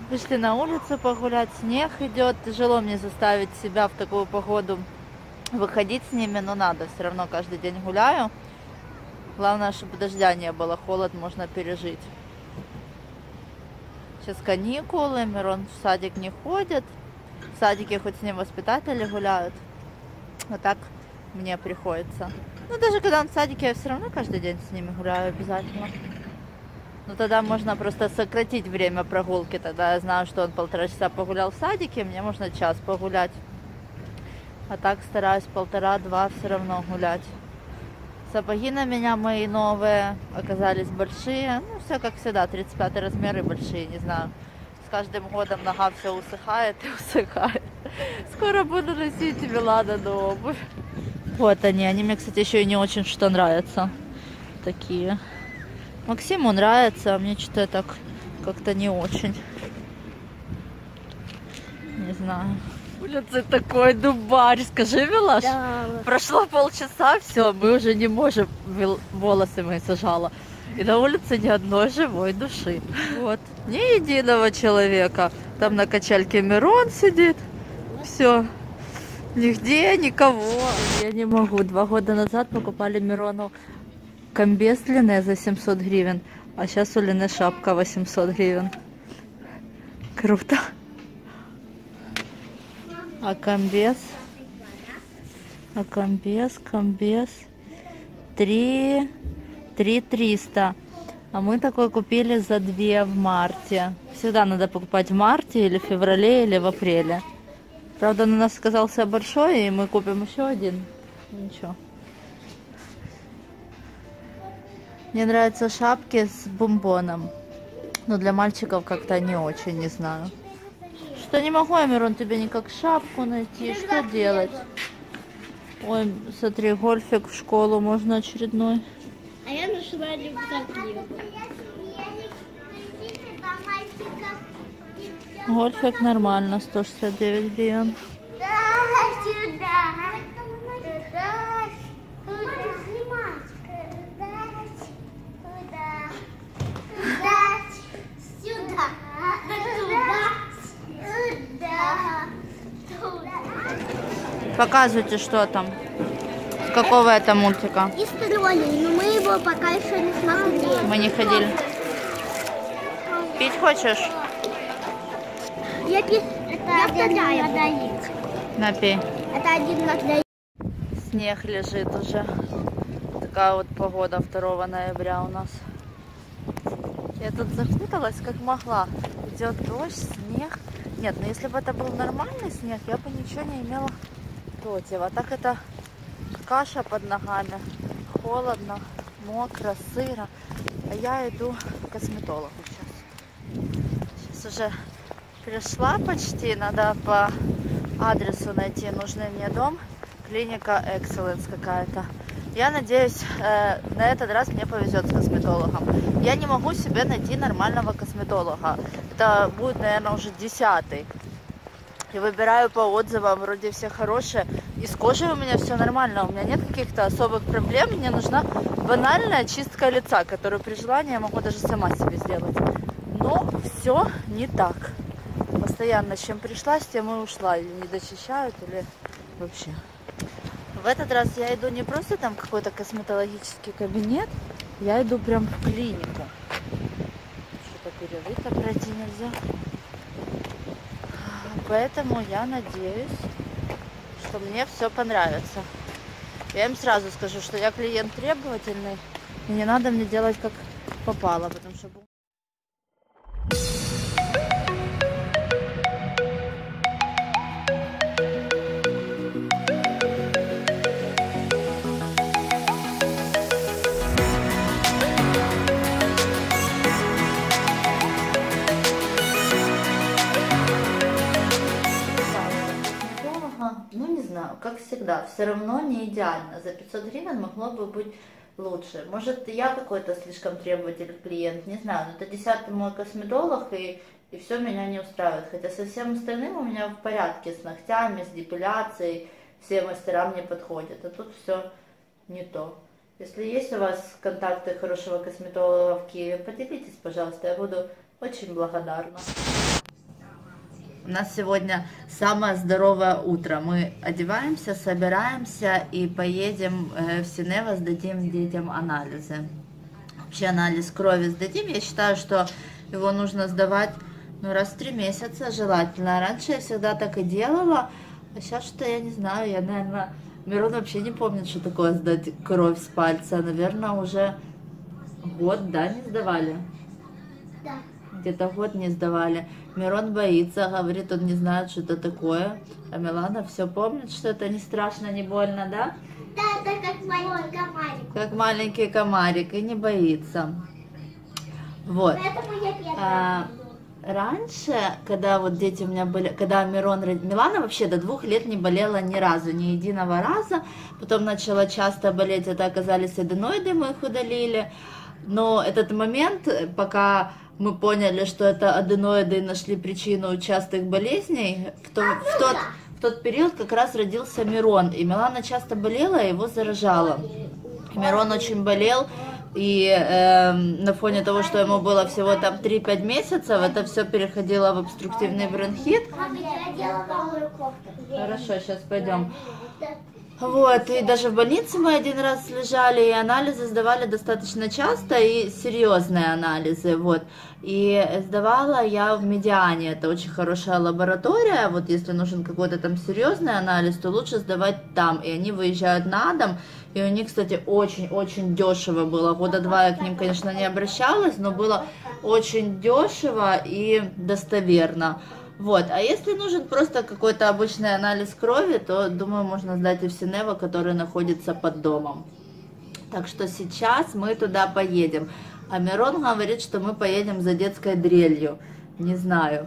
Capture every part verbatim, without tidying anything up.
Вышли на улицу погулять, снег идет. Тяжело мне заставить себя в такую погоду выходить с ними, но надо. Все равно каждый день гуляю. Главное, чтобы дождя не было, холод можно пережить. Сейчас каникулы, Мирон в садик не ходит. В садике хоть с ним воспитатели гуляют. Вот так мне приходится. Ну, даже когда он в садике, я все равно каждый день с ними гуляю обязательно. Ну, тогда можно просто сократить время прогулки. Тогда я знаю, что он полтора часа погулял в садике, мне можно час погулять. А так стараюсь полтора-два все равно гулять. Сапоги на меня мои новые оказались большие. Ну, все как всегда, тридцать пятый размер и большие, не знаю. С каждым годом нога все усыхает и усыхает. Скоро буду носить Миладину обувь. Вот они. Они мне, кстати, еще и не очень что нравятся. Такие. Максиму нравится, а мне что-то так как-то не очень. Не знаю. Улица такой дубарь. Скажи, Милаш, Да. прошло полчаса, все, мы уже не можем. Волосы мои сажала. И на улице ни одной живой души. Вот. Ни единого человека. Там на качальке Мирон сидит. Все. Нигде никого. Я не могу. Два года назад покупали Мирону комбез длинный за семьсот гривен, а сейчас у Лены шапка восемьсот гривен. Круто. А комбез? А комбез, комбез. Три, три триста. А мы такой купили за две в марте. Всегда надо покупать в марте или в феврале или в апреле. Правда, он у нас оказался большой, и мы купим еще один. Ничего. Мне нравятся шапки с бомбоном. Но для мальчиков как-то не очень, не знаю. Что не могу я, Мирон, тебе никак шапку найти. Что делать? Ой, смотри, гольфик в школу можно очередной. А я нашла рюкзаки. Гольфик нормально, сто шестьдесят девять гривен. Да, сюда. Туда, туда. Показывайте, что там. С какого это мультика? Из троллей, но мы его пока еще не смотрели. Мы не ходили. Пить хочешь? Я пи... Это один Напей. Это один надоит. Снег лежит уже. Такая вот погода второго ноября у нас. Я тут закуталась как могла. Идет дождь, снег. Нет, ну если бы это был нормальный снег, я бы ничего не имела против. А так это каша под ногами. Холодно, мокро, сыро. А я иду к косметологу сейчас. Сейчас уже пришла почти. Надо по адресу найти нужный мне дом. Клиника Excellence какая-то. Я надеюсь, э, на этот раз мне повезет с косметологом. Я не могу себе найти нормального косметолога. Это будет, наверное, уже десятый. И выбираю по отзывам, вроде все хорошие. И с кожей у меня все нормально. У меня нет каких-то особых проблем. Мне нужна банальная чистка лица, которую при желании я могу даже сама себе сделать. Но все не так. Постоянно с чем пришла, с тем и ушла. Или не дочищают, или вообще. В этот раз я иду не просто там какой-то косметологический кабинет, я иду прям в клинику. Что-то перерыто пройти нельзя. Поэтому я надеюсь, что мне все понравится. Я им сразу скажу, что я клиент требовательный, и не надо мне делать как попало, потому что... Ну, не знаю, как всегда, все равно не идеально. За пятьсот гривен могло бы быть лучше. Может, я какой-то слишком требовательный клиент, не знаю. Но это десятый мой косметолог, и, и все меня не устраивает. Хотя со всем остальным у меня в порядке, с ногтями, с депиляцией. Все мастера мне подходят. А тут все не то. Если есть у вас контакты хорошего косметолога в Киеве, поделитесь, пожалуйста. Я буду очень благодарна. У нас сегодня самое здоровое утро. Мы одеваемся, собираемся и поедем в Синева, сдадим детям анализы. Вообще анализ крови сдадим. Я считаю, что его нужно сдавать ну, раз в три месяца желательно. Раньше я всегда так и делала, а сейчас что я не знаю. Я, наверное, Мирон вообще не помнит, что такое сдать кровь с пальца. Наверное, уже год, да, не сдавали? Да. Где-то год не сдавали. Мирон боится, говорит, он не знает, что это такое. А Милана все помнит, что это не страшно, не больно, да? Да, это как маленький комарик. Как маленький комарик, и не боится. Вот. Поэтому я первая. А, раньше, когда вот дети у меня были, когда Мирон, Милана вообще до двух лет не болела ни разу, ни единого раза. Потом начала часто болеть, это оказались аденоиды, мы их удалили. Но этот момент, пока мы поняли, что это аденоиды и нашли причину частых болезней, в, то, в, тот, в тот период как раз родился Мирон. И Милана часто болела, его заражала. Мирон очень болел, и э, на фоне того, что ему было всего там три-пять месяцев, это все переходило в обструктивный бронхит. Мама, я одела новую кофту. Хорошо, сейчас пойдем. Вот, и даже в больнице мы один раз лежали, и анализы сдавали достаточно часто, и серьезные анализы, вот. И сдавала я в Медиане, это очень хорошая лаборатория, вот если нужен какой-то там серьезный анализ, то лучше сдавать там, и они выезжают на дом, и у них, кстати, очень-очень дешево было, года два я к ним, конечно, не обращалась, но было очень дешево и достоверно. Вот, а если нужен просто какой-то обычный анализ крови, то, думаю, можно сдать и в Синева, который находится под домом. Так что сейчас мы туда поедем. А Мирон говорит, что мы поедем за детской дрелью. Не знаю.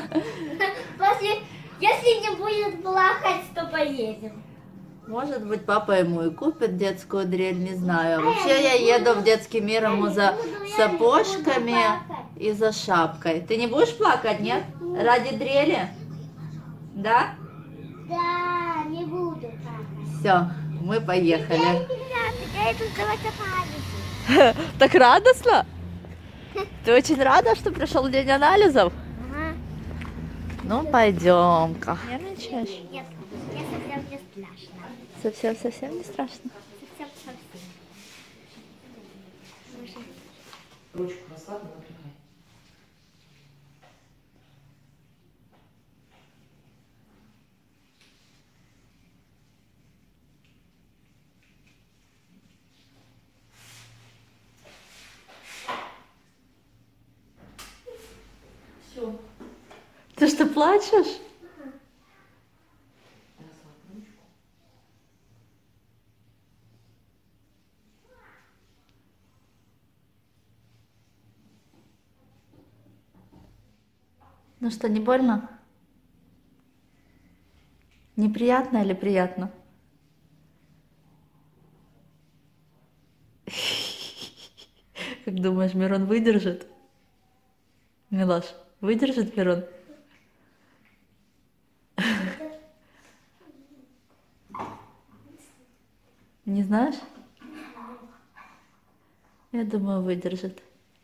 После, если не будет плакать, то поедем. Может быть, папа ему и купит детскую дрель, не знаю. Вообще я еду в детский мир ему за сапожками и за шапкой. Ты не будешь плакать, нет? Ради дрели? Да? Да, не буду плакать. Все, мы поехали. Я иду сдавать анализы. Так радостно? Ты очень рада, что пришел день анализов? Ага. Ну, пойдем-ка. Нервничаешь? Нет, мне совсем не страшно. Совсем-совсем не страшно? Совсем-совсем. Ручку расслабь, напрягай. Все. Ты что, плачешь? Ну что, не больно? Неприятно или приятно? Как думаешь, Мирон выдержит? Милаш, выдержит Мирон? Не знаешь? Я думаю, выдержит.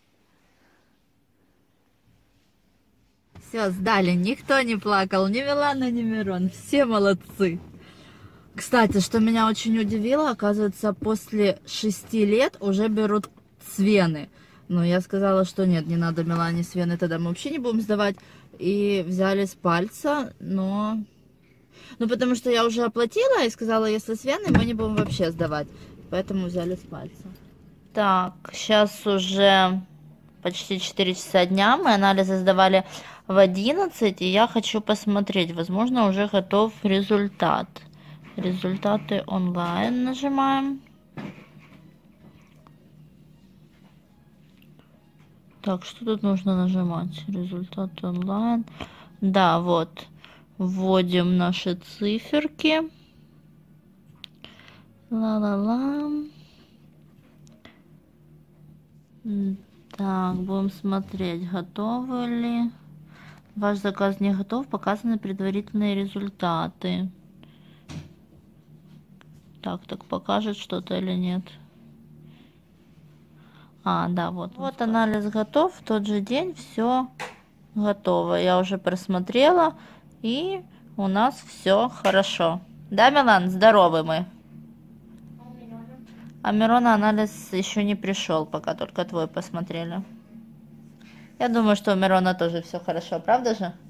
Все, сдали. Никто не плакал. Ни Милана, ни Мирон. Все молодцы. Кстати, что меня очень удивило, оказывается, после шести лет уже берут с вены. Но я сказала, что нет, не надо Милане с вены, тогда мы вообще не будем сдавать. И взяли с пальца, но... Ну, потому что я уже оплатила и сказала, если с вены, мы не будем вообще сдавать. Поэтому взяли с пальца. Так, сейчас уже почти четыре часа дня. Мы анализы сдавали в одиннадцать, и я хочу посмотреть. Возможно, уже готов результат. Результаты онлайн нажимаем. Так, что тут нужно нажимать? Результаты онлайн. Да, вот. Вводим наши циферки. Ла-ла-ла. Так, будем смотреть, готовы ли. Ваш заказ не готов, показаны предварительные результаты. Так, так покажет что-то или нет? А, да, вот. Вот анализ готов, в тот же день все готово. Я уже просмотрела, и у нас все хорошо. Да, Милан, здоровы мы. А Мирона анализ еще не пришел, пока только твой посмотрели. Я думаю, что у Мирона тоже все хорошо, правда же?